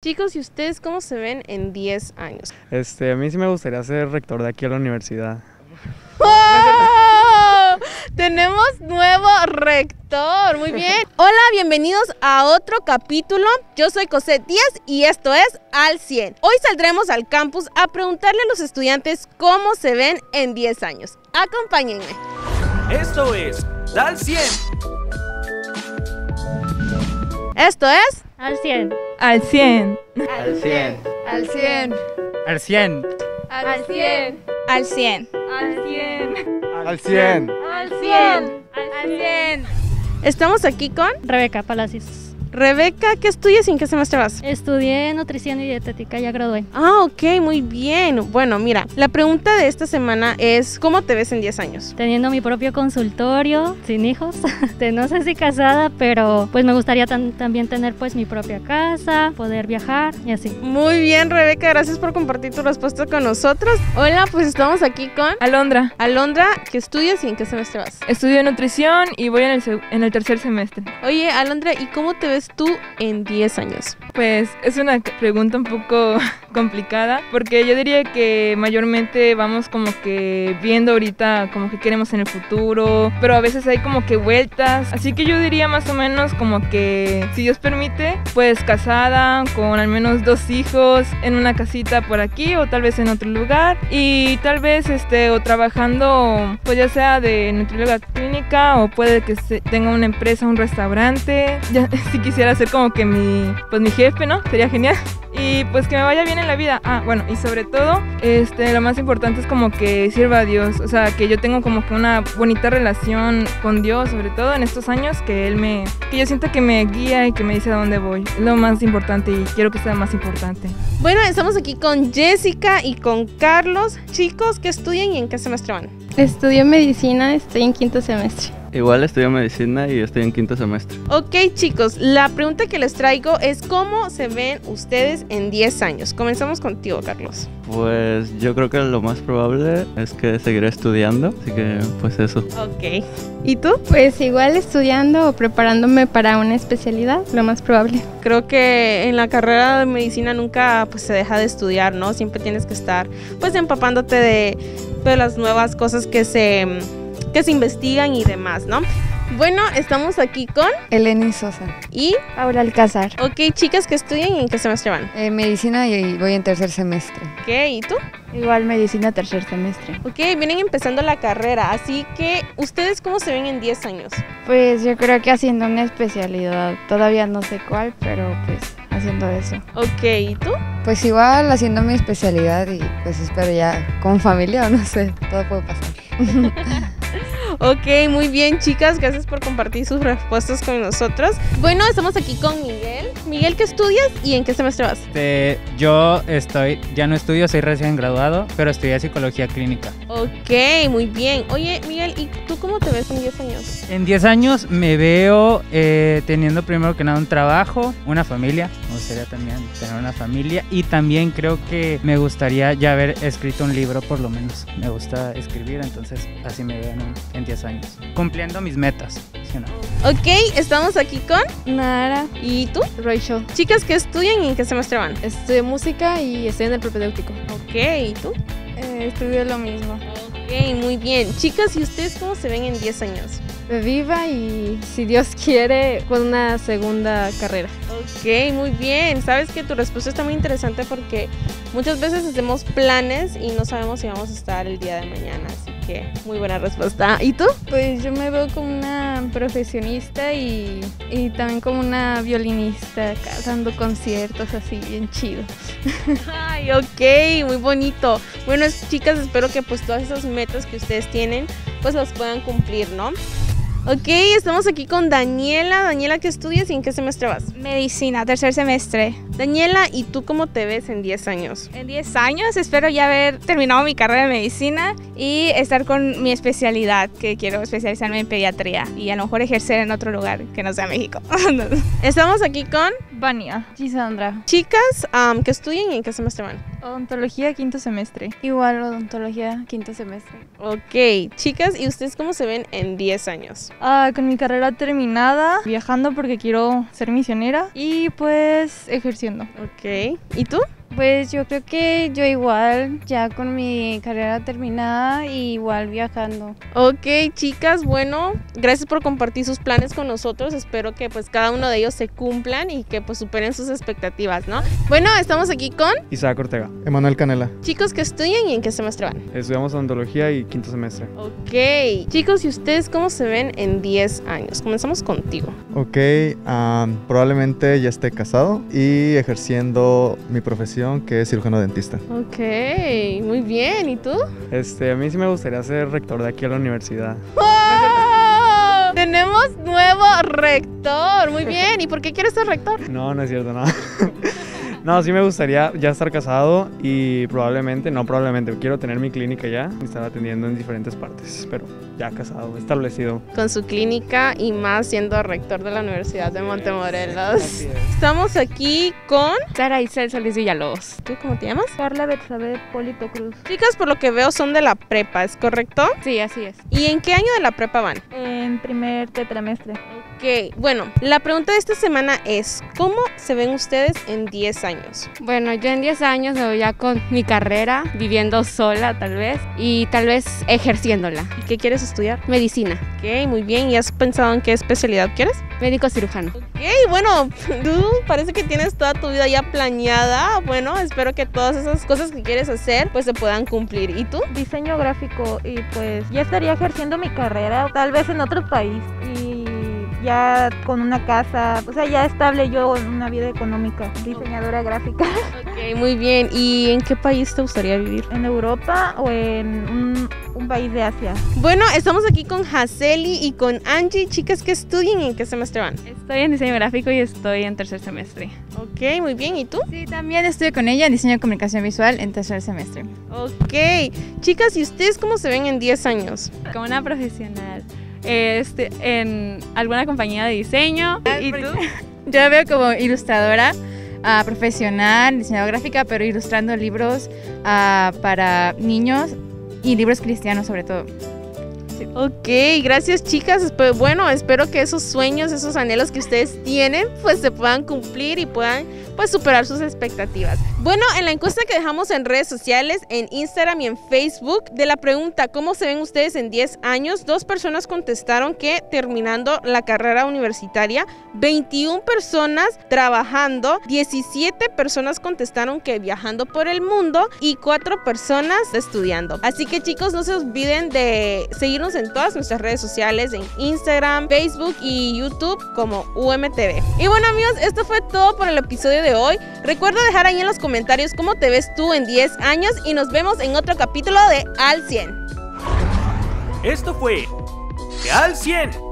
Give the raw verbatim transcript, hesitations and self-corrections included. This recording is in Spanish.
Chicos, ¿y ustedes cómo se ven en diez años? Este, a mí sí me gustaría ser rector de aquí a la universidad. ¡Oh! Tenemos nuevo rector, muy bien. Hola, bienvenidos a otro capítulo. Yo soy Cosette Díaz y esto es Al cien. Hoy saldremos al campus a preguntarle a los estudiantes cómo se ven en diez años. Acompáñenme. Esto es Al cien. Esto es Al cien. Al cien. Al cien. Al cien. Al cien. Al cien. Al cien. Al cien. Al cien. Al cien. Al cien. Estamos aquí con Rebeca Palacios. Rebeca. ¿Qué estudias y en qué semestre vas? Estudié nutrición y dietética, ya gradué. Ah, ok, muy bien. Bueno, mira, la pregunta de esta semana es ¿cómo te ves en diez años? Teniendo mi propio consultorio, sin hijos. No sé si casada, pero pues me gustaría tan, también tener pues mi propia casa, poder viajar y así. Muy bien, Rebeca, gracias por compartir tu respuesta con nosotros. Hola, pues estamos aquí con Alondra. Alondra. ¿Qué estudias y en qué semestre vas? Estudio nutrición y voy en el, seg- en el tercer semestre. Oye, Alondra, ¿y cómo te ves tú en diez años? Pues es una pregunta un poco complicada porque yo diría que mayormente vamos como que viendo ahorita como que queremos en el futuro, pero a veces hay como que vueltas, así que yo diría más o menos como que si Dios permite, pues casada con al menos dos hijos en una casita por aquí o tal vez en otro lugar y tal vez este o trabajando pues ya sea de nutrióloga clínica o puede que se tenga una empresa, un restaurante, ya si quisiera ser como que mi pues mi jefe, ¿no? Sería genial. Y pues que me vaya bien en la vida. Ah, bueno, y sobre todo, este, lo más importante es como que sirva a Dios. O sea, que yo tengo como que una bonita relación con Dios, sobre todo en estos años, que Él me, que yo siento que me guía y que me dice a dónde voy. Es lo más importante y quiero que sea más importante. Bueno, estamos aquí con Jessica y con Carlos. Chicos, ¿qué estudian y en qué semestre van? Estudio medicina, estoy en quinto semestre. Igual estudio medicina y estoy en quinto semestre. Ok, chicos, la pregunta que les traigo es ¿cómo se ven ustedes en diez años? Comenzamos contigo, Carlos. Pues yo creo que lo más probable es que seguiré estudiando, así que pues eso. Ok. ¿Y tú? Pues igual estudiando o preparándome para una especialidad, lo más probable. Creo que en la carrera de medicina nunca pues, se deja de estudiar, ¿no? Siempre tienes que estar pues empapándote de, de las nuevas cosas que se, que se investigan y demás, ¿no? Bueno, estamos aquí con Eleni Sosa. y Aura Alcázar. ok, chicas, ¿que estudian y en qué semestre van? Eh, medicina y voy en tercer semestre. Ok, ¿y tú? Igual medicina tercer semestre. Ok, vienen empezando la carrera, así que ¿ustedes cómo se ven en diez años? Pues yo creo que haciendo una especialidad, todavía no sé cuál, pero pues haciendo eso. Ok, ¿y tú? Pues igual haciendo mi especialidad y pues espero ya con familia o no sé, todo puede pasar. Ok, muy bien, chicas, gracias por compartir sus respuestas con nosotros. Bueno, estamos aquí con Miguel. Miguel, ¿qué estudias y en qué semestre vas? Este, yo estoy, ya no estudio, soy recién graduado, pero estudié psicología clínica. Ok, muy bien. Oye, Miguel, ¿y tú cómo te ves en diez años? En diez años me veo eh, teniendo primero que nada un trabajo, una familia. Me gustaría también tener una familia y también creo que me gustaría ya haber escrito un libro por lo menos. Me gusta escribir, entonces así me veo en, en diez años. Cumpliendo mis metas, ¿sí o no? Ok, estamos aquí con Nara ¿y tú? Roicho. Chicas, ¿qué estudian y en qué semestre van? Estudio música y estoy en el propedéutico. Ok, ¿y tú? Eh, estudio lo mismo. Ok, muy bien. Chicas, ¿y ustedes cómo se ven en diez años? Viva y, si Dios quiere, con una segunda carrera. Ok, muy bien. Sabes que tu respuesta está muy interesante porque muchas veces hacemos planes y no sabemos si vamos a estar el día de mañana, así que muy buena respuesta. ¿Y tú? Pues yo me veo como una profesionista y, y también como una violinista, acá, dando conciertos así bien chido. Ay, ok, muy bonito. Bueno, chicas, espero que pues todas esas metas que ustedes tienen pues las puedan cumplir, ¿no? Ok, estamos aquí con Daniela. Daniela, ¿qué estudias y en qué semestre vas? Medicina, tercer semestre. Daniela, ¿y tú cómo te ves en diez años? En diez años espero ya haber terminado mi carrera de medicina y estar con mi especialidad, que quiero especializarme en pediatría y a lo mejor ejercer en otro lugar que no sea México. Estamos aquí con Vania. Gisandra. chicas um, que estudian y en qué semestre van. Odontología, quinto semestre. Igual odontología, quinto semestre. Ok, chicas, ¿y ustedes cómo se ven en diez años? Ah, con mi carrera terminada, viajando porque quiero ser misionera y pues ejerciendo. Ok, ¿y tú? Pues yo creo que yo igual, ya con mi carrera terminada y igual viajando. Ok, chicas, bueno, gracias por compartir sus planes con nosotros. Espero que pues cada uno de ellos se cumplan y que pues superen sus expectativas, ¿no? Bueno, estamos aquí con Isaac Ortega. Emanuel Canela. chicos que estudian y en qué semestre van. Estudiamos odontología y quinto semestre. Ok, chicos, ¿y ustedes cómo se ven en diez años? Comenzamos contigo. Ok, um, probablemente ya esté casado y ejerciendo mi profesión, que es cirujano dentista. Ok, muy bien, ¿y tú? Este, a mí sí me gustaría ser rector de aquí a la universidad. ¡Oh! Tenemos nuevo rector, muy bien. ¿Y por qué quieres ser rector? No, no es cierto, no. No, sí me gustaría ya estar casado y probablemente, no probablemente, quiero tener mi clínica ya y estar atendiendo en diferentes partes, pero ya casado, establecido. Con su clínica y más siendo rector de la Universidad de Montemorelos. Estamos aquí con Clara Isel Solís Villalobos. ¿Tú cómo te llamas? Carla Betsabe Polito Cruz. Chicas, por lo que veo son de la prepa, ¿es correcto? Sí, así es. ¿Y en qué año de la prepa van? En primer tetramestre. Ok, bueno, la pregunta de esta semana es, ¿cómo se ven ustedes en diez años? Bueno, yo en diez años me voy ya con mi carrera, viviendo sola tal vez, y tal vez ejerciéndola. ¿Y qué quieres estudiar? Medicina. Ok, muy bien. ¿Y has pensado en qué especialidad quieres? Médico cirujano. Ok, bueno, tú parece que tienes toda tu vida ya planeada. Bueno, espero que todas esas cosas que quieres hacer pues se puedan cumplir. ¿Y tú? Diseño gráfico y pues ya estaría ejerciendo mi carrera, tal vez en otro país y ya con una casa, o sea, ya estable yo en una vida económica, diseñadora gráfica. Ok, muy bien. ¿Y en qué país te gustaría vivir? ¿En Europa o en un, un país de Asia? Bueno, estamos aquí con Haseli y con Angie, chicas que estudian y en qué semestre van. Estoy en diseño gráfico y estoy en tercer semestre. Ok, muy bien. ¿Y tú? Sí, también estudio con ella en diseño de comunicación visual en tercer semestre. Ok, chicas, ¿y ustedes cómo se ven en diez años? Como una profesional. Este, en alguna compañía de diseño. ¿Y tú? Yo la veo como ilustradora uh, profesional, diseñadora gráfica, pero ilustrando libros uh, para niños y libros cristianos sobre todo. Sí. Ok, gracias chicas. Bueno, espero que esos sueños, esos anhelos que ustedes tienen, pues se puedan cumplir y puedan pues superar sus expectativas. Bueno, en la encuesta que dejamos en redes sociales, en Instagram y en Facebook, de la pregunta ¿cómo se ven ustedes en diez años? Dos personas contestaron que terminando la carrera universitaria, veintiuna personas trabajando, diecisiete personas contestaron que viajando por el mundo y cuatro personas estudiando. Así que chicos, no se olviden de seguirnos en todas nuestras redes sociales, en Instagram, Facebook y YouTube como U M T V. Y bueno amigos, esto fue todo por el episodio de hoy. Recuerda dejar ahí en los comentarios cómo te ves tú en diez años y nos vemos en otro capítulo de Al cien. Esto fue Al cien.